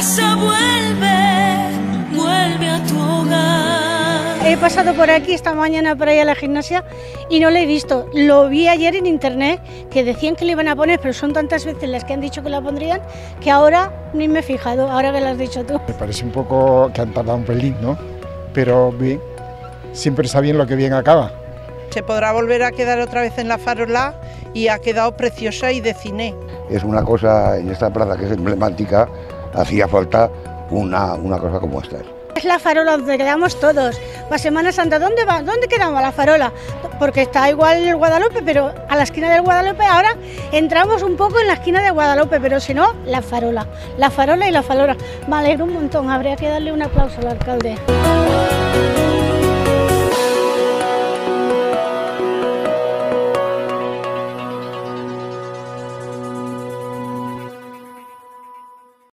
casa, vuelve a tu hogar. He pasado por aquí esta mañana para ir a la gimnasia y no lo he visto. Lo vi ayer en internet, que decían que lo iban a poner, pero son tantas veces las que han dicho que la pondrían, que ahora ni me he fijado, ahora que lo has dicho tú. Me parece un poco que han tardado un pelín, ¿no? Pero bien, siempre está bien lo que bien acaba. Se podrá volver a quedar otra vez en la farola y ha quedado preciosa y de cine. Es una cosa, en esta plaza que es emblemática, hacía falta una cosa como esta. Es la farola donde quedamos todos. Para Semana Santa, ¿dónde va? ¿Dónde quedamos? La farola. Porque está igual el Guadalupe, pero a la esquina del Guadalupe ahora entramos un poco en la esquina de Guadalupe, pero si no, la farola. La farola y la farola. Me alegro un montón, habría que darle un aplauso al alcalde.